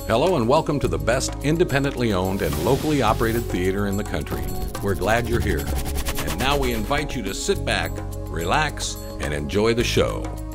Hello and welcome to the best independently owned and locally operated theater in the country. We're glad you're here. And now we invite you to sit back, relax, and enjoy the show.